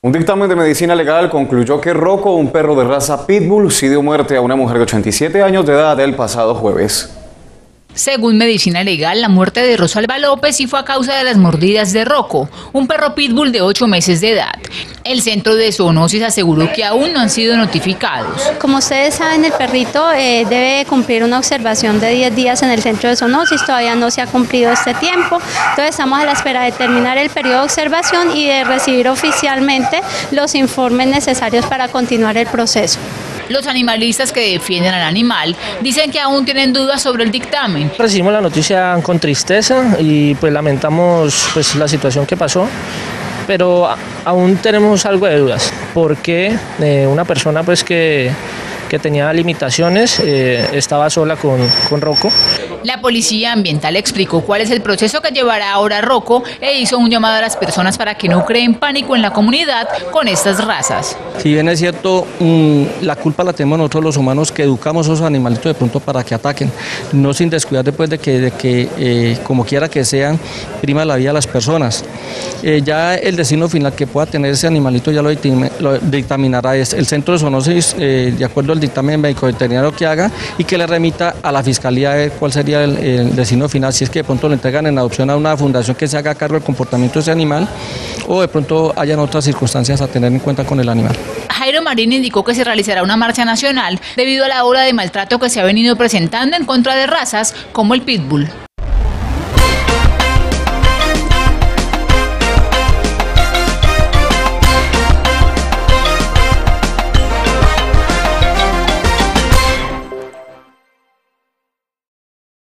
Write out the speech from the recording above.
Un dictamen de medicina legal concluyó que Rocco, un perro de raza Pitbull, sí dio muerte a una mujer de 87 años de edad el pasado jueves. Según Medicina Legal, la muerte de Rosalba López sí fue a causa de las mordidas de Rocco, un perro pitbull de 8 meses de edad. El centro de zoonosis aseguró que aún no han sido notificados. Como ustedes saben, el perrito debe cumplir una observación de 10 días en el centro de zoonosis, todavía no se ha cumplido este tiempo, entonces estamos a la espera de terminar el periodo de observación y de recibir oficialmente los informes necesarios para continuar el proceso. Los animalistas que defienden al animal dicen que aún tienen dudas sobre el dictamen. Recibimos la noticia con tristeza y pues lamentamos pues la situación que pasó, pero aún tenemos algo de dudas, porque una persona pues que tenía limitaciones estaba sola con Rocco. La policía ambiental explicó cuál es el proceso que llevará ahora Rocco e hizo un llamado a las personas para que no creen pánico en la comunidad con estas razas. Si bien es cierto, la culpa la tenemos nosotros los humanos que educamos a esos animalitos de pronto para que ataquen, no sin descuidar después de que como quiera que sean, prima la vida de las personas. Ya el destino final que pueda tener ese animalito ya lo dictaminará el centro de zoonosis, de acuerdo al dictamen médico veterinario que haga y que le remita a la fiscalía a ver cuál sería el destino final, si es que de pronto lo entregan en adopción a una fundación que se haga cargo del comportamiento de ese animal o de pronto hayan otras circunstancias a tener en cuenta con el animal. Jairo Marín indicó que se realizará una marcha nacional debido a la ola de maltrato que se ha venido presentando en contra de razas como el pitbull.